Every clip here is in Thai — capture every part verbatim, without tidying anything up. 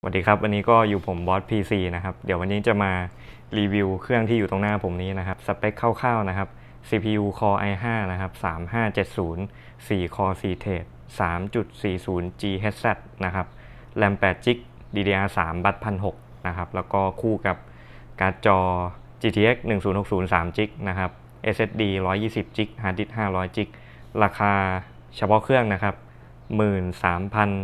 สวัสดีครับวันนี้ก็อยู่ผมบอส พี ซี นะครับเดี๋ยววันนี้จะมารีวิวเครื่องที่อยู่ตรงหน้าผมนี้นะครับสเปคคร่าวๆนะครับ ซี พี ยู Core ไอ ไฟว์ นะครับสามห้าเจ็ดศูนย์ สี่ Core สี่ Thread สามจุดสี่ศูนย์ จี เอช ซี นะครับ RAM แปด จิก ดี ดี อาร์ สาม บัส หนึ่งพันหกร้อย นะครับแล้วก็คู่กับการ์ดจอ จี ที เอ็กซ์ หนึ่งศูนย์หกศูนย์ สาม จิกนะครับ เอส เอส ดี หนึ่งร้อยยี่สิบ จิก ฮาร์ดดิสก์ ห้าร้อย จิกราคาเฉพาะเครื่องนะครับ หนึ่งหมื่นสามพัน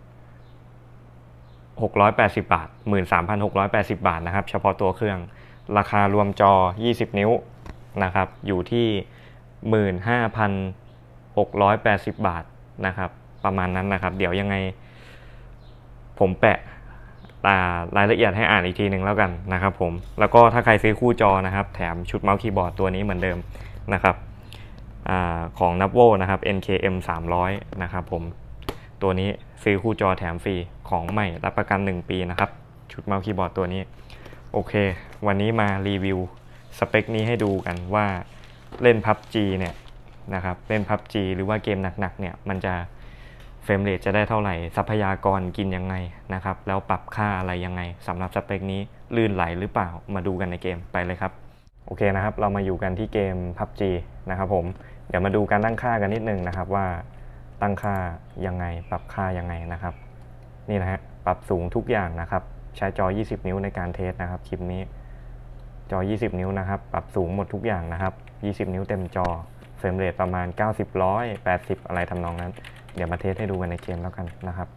หกร้อยแปดสิบ บาท หนึ่งหมื่นสามพันหกร้อยแปดสิบ บาทนะครับเฉพาะตัวเครื่องราคารวมจอยี่สิบนิ้วนะครับอยู่ที่ หนึ่งหมื่นห้าพันหกร้อยแปดสิบ บาทนะครับประมาณนั้นนะครับเดี๋ยวยังไงผมแปะรายละเอียดให้อ่านอีกทีหนึ่งแล้วกันนะครับผมแล้วก็ถ้าใครซื้อคู่จอนะครับแถมชุดเมาส์คีย์บอร์ดตัวนี้เหมือนเดิมนะครับอของ Navvo นะครับ เอ็น เค เอ็ม สามร้อยนะครับผมตัวนี้ซื้อคู่จอแถมฟรีของใหม่รับประกันหนึ่งปีนะครับชุดเมาส์คีย์บอร์ดตัวนี้โอเควันนี้มารีวิวสเปคนี้ให้ดูกันว่าเล่น พับจี เนี่ยนะครับเล่น พับจี หรือว่าเกมหนักๆเนี่ยมันจะเฟรมเรทจะได้เท่าไหร่ทรัพยากรกินยังไงนะครับแล้วปรับค่าอะไรยังไงสำหรับสเปคนี้ลื่นไหลหรือเปล่ามาดูกันในเกมไปเลยครับโอเคนะครับเรามาอยู่กันที่เกม พับจี นะครับผมเดี๋ยวมาดูการตั้งค่ากันนิดนึงนะครับว่าตั้งค่ายังไงปรับค่ายังไงนะครับนี่นะฮะปรับสูงทุกอย่างนะครับใช้จอยี่สิบนิ้วในการเทสนะครับคลิปนี้จอยี่สิบนิ้วนะครับปรับสูงหมดทุกอย่างนะครับยี่สิบนิ้วเต็มจอเฟรมเรทประมาณเก้าสิบ หนึ่งร้อยแปดสิบอะไรทำนองนั้นเดี๋ยวมาเทสให้ดูกันในเกมแล้วกันนะครับ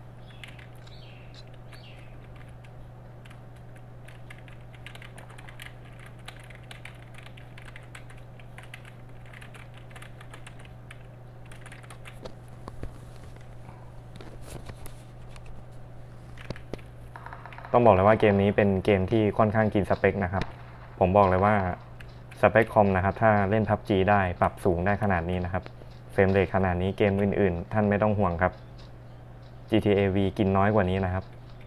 ต้องบอกเลยว่าเกมนี้เป็นเกมที่ค่อนข้างกินสเปคนะครับผมบอกเลยว่าสเปคคอมนะครับถ้าเล่น พับจี ได้ปรับสูงได้ขนาดนี้นะครับเฟรมเรทขนาดนี้เกมอื่นๆท่านไม่ต้องห่วงครับ จี ที เอ วี กินน้อยกว่านี้นะครับ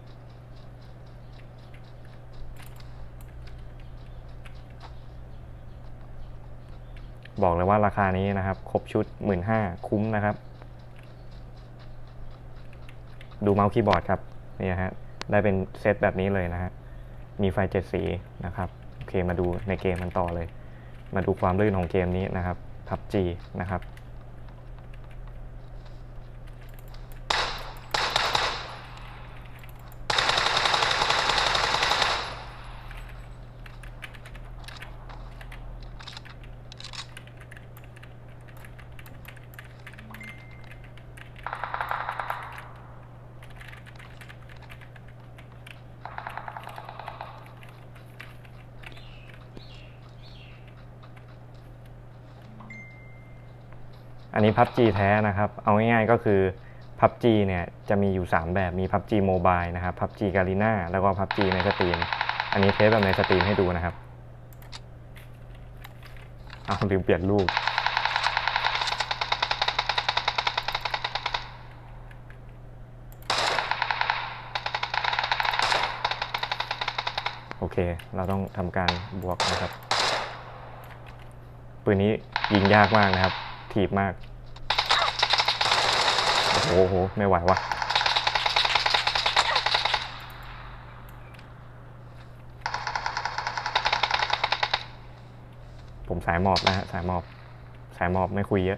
บอกเลยว่าราคานี้นะครับครบชุด หนึ่งหมื่นห้าพัน คุ้มนะครับดูเมาส์คีย์บอร์ดครับนี่นะฮะได้เป็นเซตแบบนี้เลยนะฮะมีไฟเจ็ดสีนะครับโอเคมาดูในเกมมันต่อเลยมาดูความลื่นของเกมนี้นะครับ พับจี นะครับอันนี้ พับจี แท้นะครับเอาง่ายๆก็คือ พับจี เนี่ยจะมีอยู่สามแบบมี พับจี Mobile นะครับ พับจี Garena แล้วก็ พับจี ในสตรีมอันนี้เทสแบบในสตรีมให้ดูนะครับอ้าวลืมเปลี่ยนรูปโอเคเราต้องทำการบวกนะครับปืนนี้ยิงยากมากนะครับถีบมากโอ้โหไม่ไหววะผมสายหมอบนะฮะสายหมอบสายหมอบไม่คุยเยอะ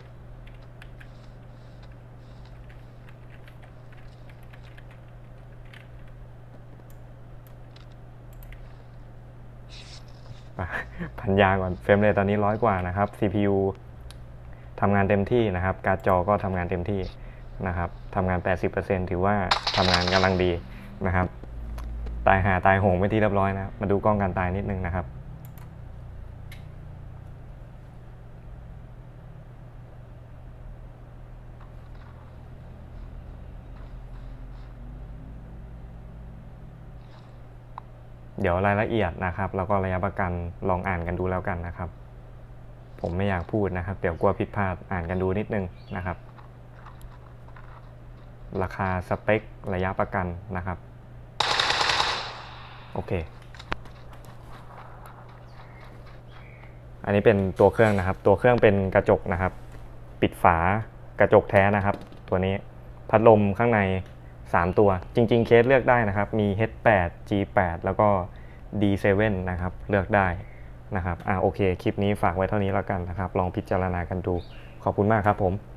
พันยาก่อนเฟรมเรทตอนนี้ร้อยกว่านะครับ ซี พี ยู ทำงานเต็มที่นะครับการ์ดจอก็ทำงานเต็มที่นะครับทำงาน แปดสิบเปอร์เซ็นต์ ถือว่าทำงานกำลังดีนะครับตายหาตายโหงไปที่เรียบร้อยนะมาดูกล้องการตายนิดนึงนะครับเดี๋ยวรายละเอียดนะครับแล้วก็ระยะประกันลองอ่านกันดูแล้วกันนะครับผมไม่อยากพูดนะครับเดี๋ยวกลัวผิดพลาดอ่านกันดูนิดนึงนะครับราคาสเปคระยะประกันนะครับโอเคอันนี้เป็นตัวเครื่องนะครับตัวเครื่องเป็นกระจกนะครับปิดฝากระจกแท้นะครับตัวนี้พัดลมข้างในสามตัวจริงๆเคสเลือกได้นะครับมี เอช แปด จี แปด แล้วก็ ดี เซเว่น นะครับเลือกได้นะครับอ่าโอเคคลิปนี้ฝากไว้เท่านี้แล้วกันนะครับลองพิจารณากันดูขอบคุณมากครับผม